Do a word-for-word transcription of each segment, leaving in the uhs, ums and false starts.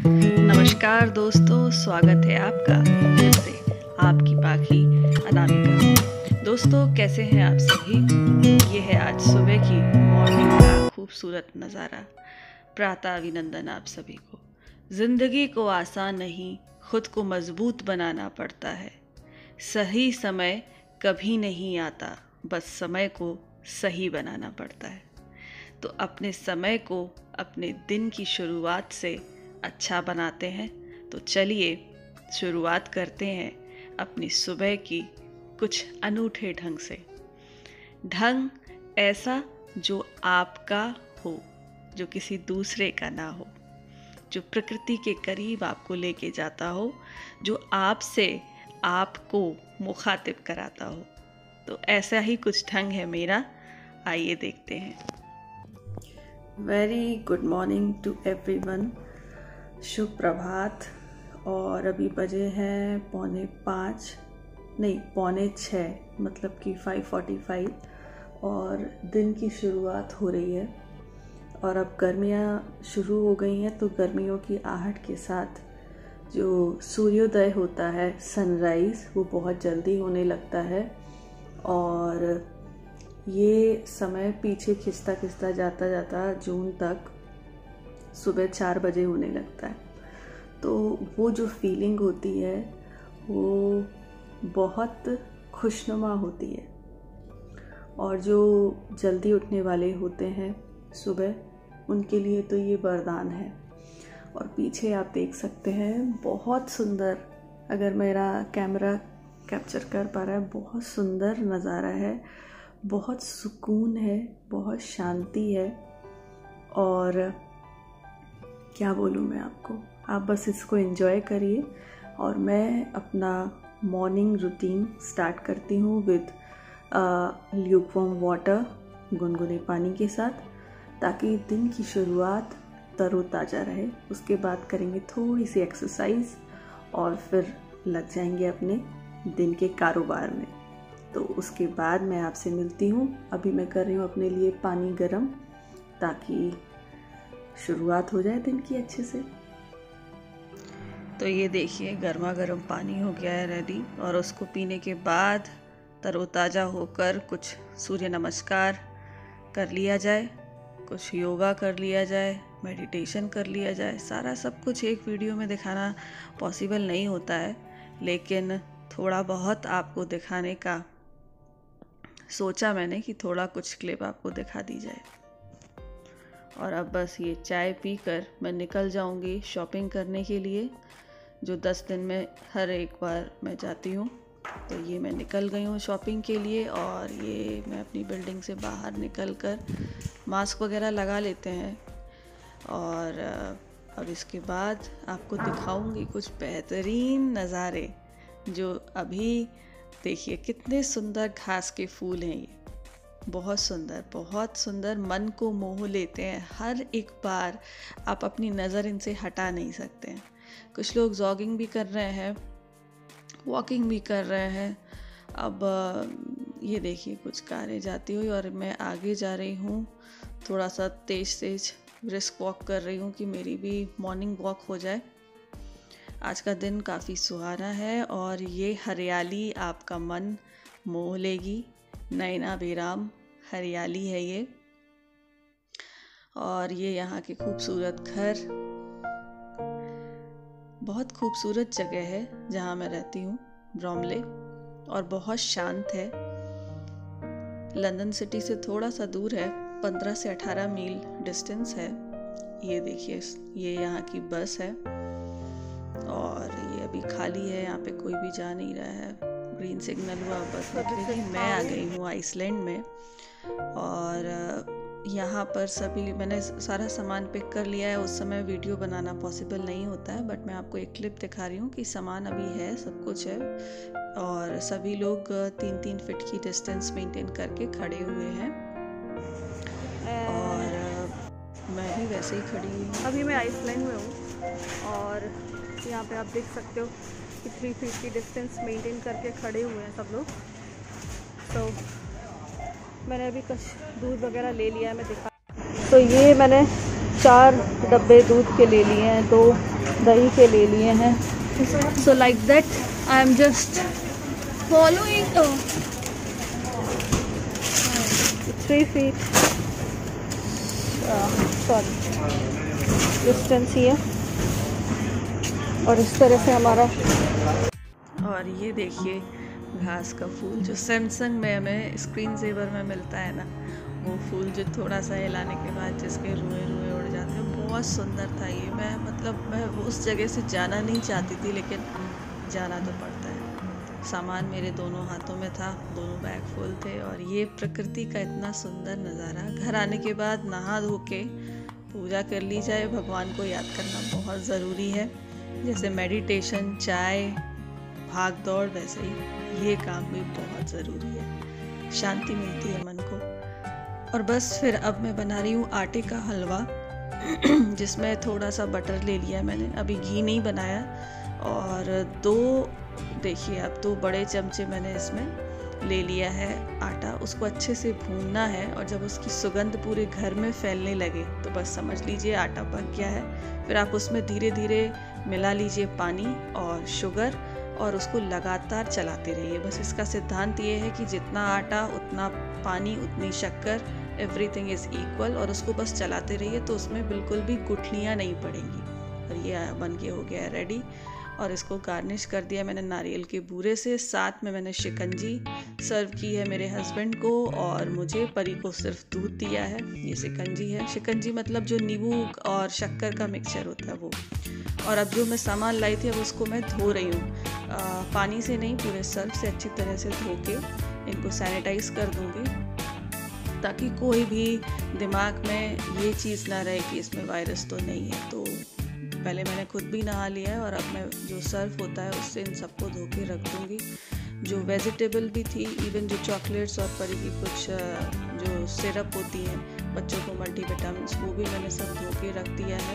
नमस्कार दोस्तों, स्वागत है आपका फिर से आपकी पाखी अनामिका। दोस्तों कैसे हैं आप सभी। ये है आज सुबह की मॉर्निंग का खूबसूरत नज़ारा। प्रातः अभिनंदन आप सभी को। ज़िंदगी को आसान नहीं, खुद को मजबूत बनाना पड़ता है। सही समय कभी नहीं आता, बस समय को सही बनाना पड़ता है। तो अपने समय को अपने दिन की शुरुआत से अच्छा बनाते हैं। तो चलिए शुरुआत करते हैं अपनी सुबह की कुछ अनूठे ढंग से। ढंग ऐसा जो आपका हो, जो किसी दूसरे का ना हो, जो प्रकृति के करीब आपको लेके जाता हो, जो आपसे आपको मुखातिब कराता हो। तो ऐसा ही कुछ ढंग है मेरा, आइए देखते हैं। Very good morning to everyone. शुभ प्रभात। और अभी बजे हैं पौने पाँच नहीं पौने छः, मतलब कि फाइव फोर्टी फाइव, और दिन की शुरुआत हो रही है। और अब गर्मियाँ शुरू हो गई हैं, तो गर्मियों की आहट के साथ जो सूर्योदय होता है, सनराइज़, वो बहुत जल्दी होने लगता है। और ये समय पीछे खिंचता खिंचता जाता जाता जून तक सुबह चार बजे होने लगता है। तो वो जो फीलिंग होती है वो बहुत खुशनुमा होती है। और जो जल्दी उठने वाले होते हैं सुबह, उनके लिए तो ये वरदान है। और पीछे आप देख सकते हैं बहुत सुंदर, अगर मेरा कैमरा कैप्चर कर पा रहा है, बहुत सुंदर नज़ारा है, बहुत सुकून है, बहुत शांति है। और क्या बोलूँ मैं आपको, आप बस इसको एंजॉय करिए। और मैं अपना मॉर्निंग रूटीन स्टार्ट करती हूँ विद ल्यूकवार्म वाटर, गुनगुने पानी के साथ, ताकि दिन की शुरुआत तरोताज़ा रहे। उसके बाद करेंगे थोड़ी सी एक्सरसाइज और फिर लग जाएंगे अपने दिन के कारोबार में। तो उसके बाद मैं आपसे मिलती हूँ। अभी मैं कर रही हूँ अपने लिए पानी गरम, ताकि शुरुआत हो जाए दिन की अच्छे से। तो ये देखिए, गर्मा गर्म पानी हो गया है रेडी। और उसको पीने के बाद तरोताज़ा होकर कुछ सूर्य नमस्कार कर लिया जाए, कुछ योगा कर लिया जाए, मेडिटेशन कर लिया जाए। सारा सब कुछ एक वीडियो में दिखाना पॉसिबल नहीं होता है, लेकिन थोड़ा बहुत आपको दिखाने का सोचा मैंने कि थोड़ा कुछ क्लिप आपको दिखा दी जाए। और अब बस ये चाय पीकर मैं निकल जाऊंगी शॉपिंग करने के लिए, जो दस दिन में हर एक बार मैं जाती हूँ। तो ये मैं निकल गई हूँ शॉपिंग के लिए। और ये मैं अपनी बिल्डिंग से बाहर निकल कर मास्क वगैरह लगा लेते हैं। और अब इसके बाद आपको दिखाऊंगी कुछ बेहतरीन नज़ारे, जो अभी देखिए कितने सुंदर घास के फूल हैं। ये बहुत सुंदर, बहुत सुंदर, मन को मोह लेते हैं। हर एक बार आप अपनी नज़र इनसे हटा नहीं सकते हैं। कुछ लोग जॉगिंग भी कर रहे हैं, वॉकिंग भी कर रहे हैं। अब ये देखिए कुछ कारें जाती हुई, और मैं आगे जा रही हूँ, थोड़ा सा तेज तेज ब्रिस्क वॉक कर रही हूँ कि मेरी भी मॉर्निंग वॉक हो जाए। आज का दिन काफ़ी सुहाना है और ये हरियाली आपका मन मोह लेगी। नैना बेराम हरियाली है ये। और ये यहाँ के खूबसूरत घर, बहुत खूबसूरत जगह है जहाँ मैं रहती हूँ, ब्रोमले, और बहुत शांत है। लंदन सिटी से थोड़ा सा दूर है, पंद्रह से अठारह मील डिस्टेंस है। ये देखिए, ये यहाँ की बस है और ये अभी खाली है, यहाँ पे कोई भी जा नहीं रहा है। ग्रीन सिग्नल हुआ, बस निकलेगी। मैं आ गई हूँ आइसलैंड में। और यहाँ पर सभी मैंने सारा सामान पिक कर लिया है। उस समय वीडियो बनाना पॉसिबल नहीं होता है, बट मैं आपको एक क्लिप दिखा रही हूँ कि सामान अभी है, सब कुछ है। और सभी लोग तीन तीन फीट की डिस्टेंस मेंटेन करके खड़े हुए हैं। और मैं भी वैसे ही खड़ी हुई हूँ। अभी मैं आइसलैंड में हूँ और यहाँ पे आप देख सकते हो कि थ्री फीट की डिस्टेंस मेंटेन करके खड़े हुए हैं सब लोग। तो मैंने अभी कुछ दूध वगैरह ले लिया है, मैं दिखा। तो ये मैंने चार डब्बे दूध के ले लिए हैं। तो दही के ले लिए हैं। So like that I am just following three feet sorry distance ही है, और इस तरह से हमारा। और ये देखिए घास का फूल जो सैमसंग में हमें स्क्रीन सेवर में मिलता है ना, वो फूल जो थोड़ा सा हिलाने के बाद जिसके रुए रुए उड़ जाते हैं, बहुत सुंदर था ये। मैं मतलब मैं उस जगह से जाना नहीं चाहती थी, लेकिन जाना तो पड़ता है। सामान मेरे दोनों हाथों में था, दोनों बैग फुल थे, और ये प्रकृति का इतना सुंदर नज़ारा। घर आने के बाद नहा धो के पूजा कर ली जाए, भगवान को याद करना बहुत ज़रूरी है। जैसे मेडिटेशन, चाय, भाग दौड़, वैसे ही ये काम भी बहुत ज़रूरी है, शांति मिलती है मन को। और बस फिर अब मैं बना रही हूँ आटे का हलवा, जिसमें थोड़ा सा बटर ले लिया मैंने, अभी घी नहीं बनाया। और दो देखिए अब दो बड़े चमचे मैंने इसमें ले लिया है आटा, उसको अच्छे से भूनना है, और जब उसकी सुगंध पूरे घर में फैलने लगे तो बस समझ लीजिए आटा पक गया है। फिर आप उसमें धीरे धीरे मिला लीजिए पानी और शुगर, और उसको लगातार चलाते रहिए। बस इसका सिद्धांत ये है कि जितना आटा उतना पानी उतनी शक्कर, एवरीथिंग इज़ इक्वल, और उसको बस चलाते रहिए तो उसमें बिल्कुल भी गुठलियाँ नहीं पड़ेंगी। और ये बन के हो गया है रेडी। और इसको गार्निश कर दिया मैंने नारियल के बूरे से, साथ में मैंने शिकंजी सर्व की है मेरे हस्बैंड को, और मुझे परी को सिर्फ दूध दिया है। ये शिकंजी है, शिकंजी मतलब जो नींबू और शक्कर का मिक्सचर होता है वो। और अब जो मैं सामान लाई थी अब उसको मैं धो रही हूँ, पानी से नहीं, पूरे सर्फ से अच्छी तरह से धो के इनको सैनिटाइज कर दूँगी, ताकि कोई भी दिमाग में ये चीज़ ना रहे कि इसमें वायरस तो नहीं है। तो पहले मैंने खुद भी नहा लिया है, और अब मैं जो सर्फ होता है उससे इन सबको धो के रख दूँगी। जो वेजिटेबल भी थी, इवन जो चॉकलेट्स और परी की कुछ जो सिरप होती हैं बच्चों को मल्टीविटामिन्स, वो भी मैंने सब धो के रख दिया है।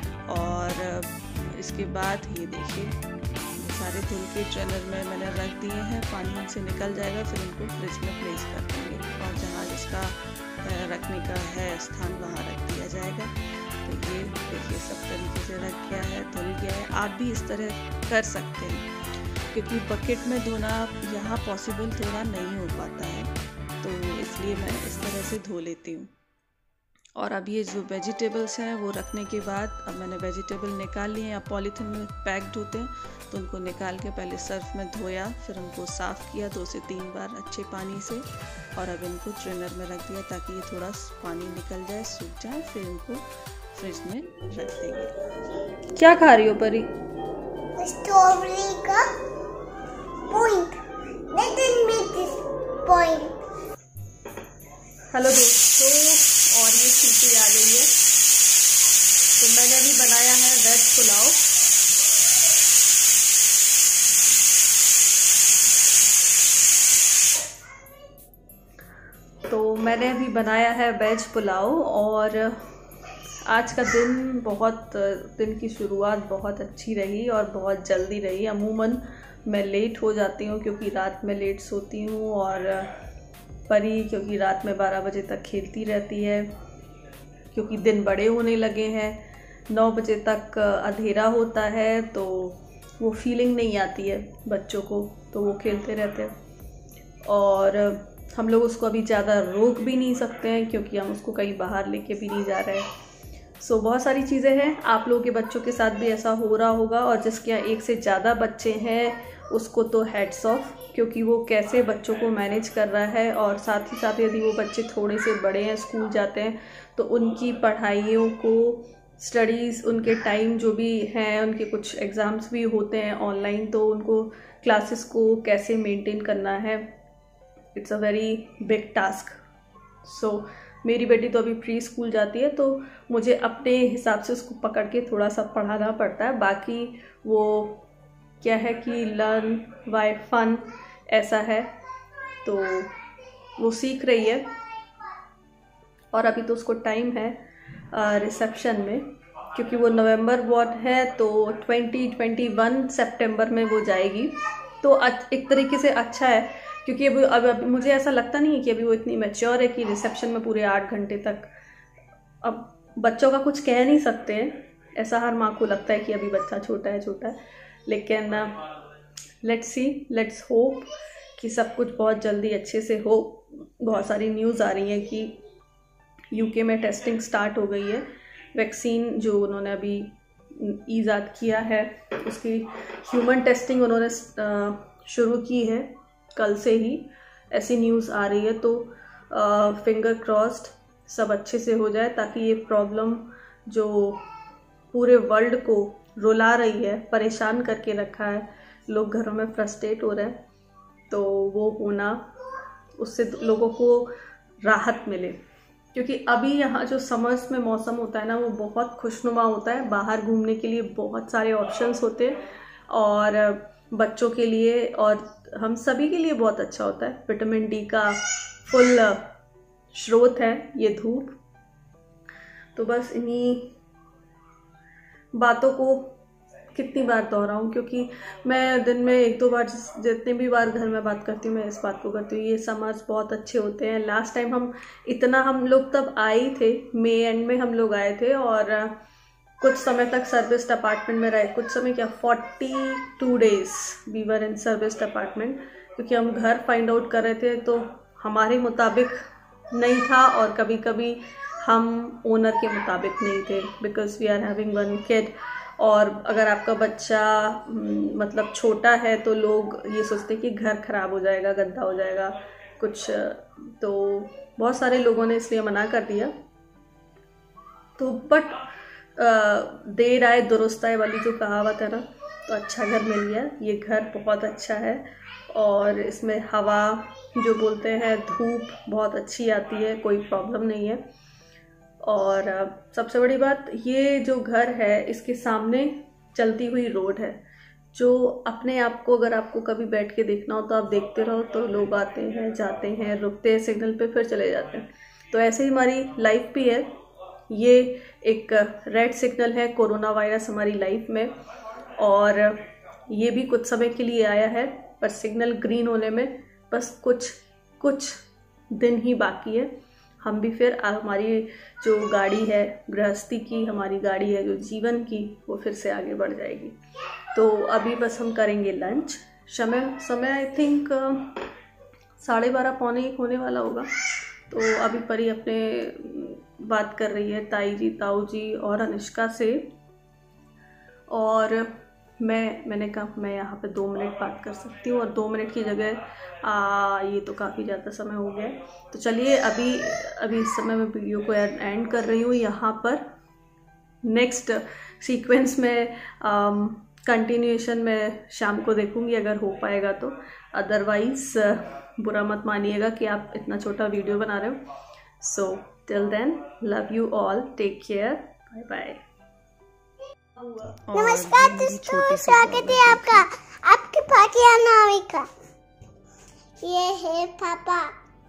और इसके बाद ये देखिए सारे धुल के ट्रेनर में मैंने रख दिए हैं, पानी उनसे निकल जाएगा, फिर इनको फ्रिज में प्लेस कर देंगे, और जहाँ जिसका रखने का है स्थान वहाँ रख दिया जाएगा। तो ये देखिए सब तरीके से रख गया है, धुल गया है। आप भी इस तरह कर सकते हैं, क्योंकि बकेट में धोना यहाँ पॉसिबल थोड़ा नहीं हो पाता है, तो इसलिए मैं इस तरह से धो लेती हूँ। और अब ये जो वेजिटेबल्स हैं वो रखने के बाद अब मैंने वेजिटेबल निकाल लिए हैं, या पॉलीथीन में पैक्ड होते हैं, तो उनको निकाल के पहले सर्फ में धोया, फिर उनको साफ़ किया दो से तीन बार अच्छे पानी से, और अब इनको ट्रेनर में रख दिया ताकि ये थोड़ा पानी निकल जाए, सूख जाए, फिर इनको फ्रिज में रख देंगे। क्या खा रही हो परी? स्ट्रॉबेरी का पॉइंट। पॉइंट। हेलो दोस्तों, और ये सीटी आ गई है, तो मैंने अभी बनाया है वेज पुलाव। तो मैंने अभी बनाया है वेज पुलाव, और आज का दिन बहुत दिन की शुरुआत बहुत अच्छी रही और बहुत जल्दी रही। अमूमन मैं लेट हो जाती हूँ क्योंकि रात में लेट सोती हूँ, और परी क्योंकि रात में बारह बजे तक खेलती रहती है, क्योंकि दिन बड़े होने लगे हैं, नौ बजे तक अंधेरा होता है, तो वो फीलिंग नहीं आती है बच्चों को, तो वो खेलते रहते हैं। और हम लोग उसको अभी ज़्यादा रोक भी नहीं सकते हैं क्योंकि हम उसको कहीं बाहर लेके भी नहीं जा रहे हैं। सो so, बहुत सारी चीज़ें हैं, आप लोगों के बच्चों के साथ भी ऐसा हो रहा होगा, और जिसके यहाँ एक से ज़्यादा बच्चे हैं उसको तो हेड्स ऑफ, क्योंकि वो कैसे बच्चों को मैनेज कर रहा है। और साथ ही साथ यदि वो बच्चे थोड़े से बड़े हैं, स्कूल जाते हैं, तो उनकी पढ़ाइयों को, स्टडीज़, उनके टाइम जो भी हैं, उनके कुछ एग्ज़ाम्स भी होते हैं ऑनलाइन, तो उनको क्लासेस को कैसे मेंटेन करना है, it's a very big task. So मेरी बेटी तो अभी प्री स्कूल जाती है, तो मुझे अपने हिसाब से उसको पकड़ के थोड़ा सा पढ़ाना पड़ता है। बाकी वो क्या है कि लर्न बाय फन ऐसा है, तो वो सीख रही है। और अभी तो उसको टाइम है रिसेप्शन में, क्योंकि वो नवंबर बॉर्न है, तो ट्वेंटी ट्वेंटी वन सितंबर में वो जाएगी। तो एक तरीके से अच्छा है, क्योंकि अभी अब, अब मुझे ऐसा लगता नहीं है कि अभी वो इतनी मैच्योर है कि रिसेप्शन में पूरे आठ घंटे तक। अब बच्चों का कुछ कह नहीं सकते हैं, ऐसा हर माँ को लगता है कि अभी बच्चा छोटा है छोटा है लेकिन लेट्स सी, लेट्स होप कि सब कुछ बहुत जल्दी अच्छे से हो। बहुत सारी न्यूज़ आ रही है कि यूके में टेस्टिंग स्टार्ट हो गई है। वैक्सीन जो उन्होंने अभी ईजाद किया है उसकी ह्यूमन टेस्टिंग उन्होंने शुरू की है कल से ही, ऐसी न्यूज़ आ रही है। तो फिंगर क्रॉस्ड सब अच्छे से हो जाए ताकि ये प्रॉब्लम जो पूरे वर्ल्ड को रुला रही है, परेशान करके रखा है, लोग घरों में फ्रस्ट्रेट हो रहे हैं, तो वो होना, उससे लोगों को राहत मिले। क्योंकि अभी यहाँ जो समर्स में मौसम होता है ना वो बहुत खुशनुमा होता है, बाहर घूमने के लिए बहुत सारे ऑप्शंस होते हैं और बच्चों के लिए और हम सभी के लिए बहुत अच्छा होता है। विटामिन डी का फुल स्रोत है ये धूप। तो बस इन्हीं बातों को कितनी बार दोहराऊं, क्योंकि मैं दिन में एक दो बार जितने भी बार घर में बात करती हूँ मैं इस बात को करती हूँ, ये समर्स बहुत अच्छे होते हैं। लास्ट टाइम हम इतना हम लोग तब आए थे, मई एंड में हम लोग आए थे और कुछ समय तक सर्विस अपार्टमेंट में रहे, कुछ समय क्या forty two days we were in service apartment, क्योंकि हम घर फाइंड आउट कर रहे थे तो हमारे मुताबिक नहीं था और कभी कभी हम ओनर के मुताबिक नहीं थे, because we are having one kid. और अगर आपका बच्चा मतलब छोटा है तो लोग ये सोचते हैं कि घर खराब हो जाएगा, गंदा हो जाएगा कुछ, तो बहुत सारे लोगों ने इसलिए मना कर दिया। तो बट देर आए दुरुस्त आए वाली जो कहावत है ना, तो अच्छा घर मिल गया। ये घर बहुत अच्छा है और इसमें हवा जो बोलते हैं धूप बहुत अच्छी आती है, कोई प्रॉब्लम नहीं है। और सबसे बड़ी बात, ये जो घर है इसके सामने चलती हुई रोड है, जो अपने आप को अगर आपको कभी बैठ के देखना हो तो आप देखते रहो, तो लोग आते हैं जाते हैं, रुकते हैं सिग्नल पे फिर चले जाते हैं। तो ऐसे ही हमारी लाइफ भी है, ये एक रेड सिग्नल है कोरोना वायरस हमारी लाइफ में, और ये भी कुछ समय के लिए आया है, पर सिग्नल ग्रीन होने में बस कुछ कुछ दिन ही बाकी है। हम भी फिर हमारी जो गाड़ी है गृहस्थी की, हमारी गाड़ी है जो जीवन की, वो फिर से आगे बढ़ जाएगी। तो अभी बस हम करेंगे लंच। समय समय आई थिंक साढ़े बारह पौने एक होने वाला होगा। तो अभी परी अपने बात कर रही है ताई जी, ताऊ जी और अनुष्का से, और मैं मैंने कहा मैं यहाँ पे दो मिनट बात कर सकती हूँ, और दो मिनट की जगह आ, ये तो काफ़ी ज़्यादा समय हो गया। तो चलिए अभी अभी इस समय मैं वीडियो को एंड कर रही हूँ यहाँ पर। नेक्स्ट सीक्वेंस में कंटिन्यूएशन में शाम को देखूँगी अगर हो पाएगा तो, अदरवाइज़ बुरा मत मानिएगा कि आप इतना छोटा वीडियो बना रहे हो। So till then, love you all, take care, bye bye. नमस्कार दोस्तों, स्वागत है आपका आपके पाकिया नामी का। ये है पापा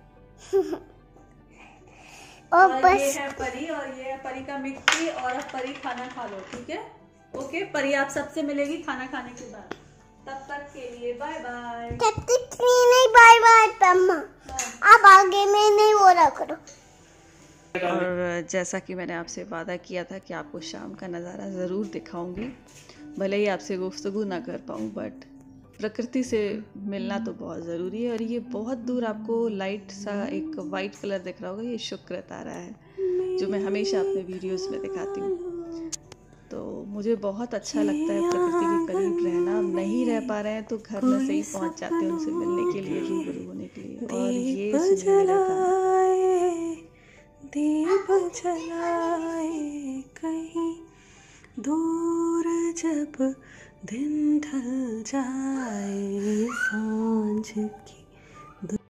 और और बस ये है परी, और ये है परी का मिक्की, और अब परी खाना खा लो, ठीक है? ओके परी, आप सबसे मिलेगी खाना खाने के बाद। तब तक के लिए बाय बाय। तब तक के लिए नहीं, बाय बाय पम्मा। आप आगे में नहीं बोला करो। और जैसा कि मैंने आपसे वादा किया था कि आपको शाम का नज़ारा ज़रूर दिखाऊंगी, भले ही आपसे गुफ्तगू ना कर पाऊँ, बट प्रकृति से मिलना तो बहुत ज़रूरी है। और ये बहुत दूर आपको लाइट सा एक वाइट कलर दिख रहा होगा, ये शुक्र तारा है जो मैं हमेशा अपने वीडियोस में दिखाती हूँ। तो मुझे बहुत अच्छा लगता है प्रकृति के करीब रहना। अब नहीं रह पा रहे हैं तो घर में से ही पहुँच जाते हैं उनसे मिलने के लिए, रूबरू होने के लिए। और ये दीप जलाए कहीं दूर, जब दिन ढल जाए सांझ की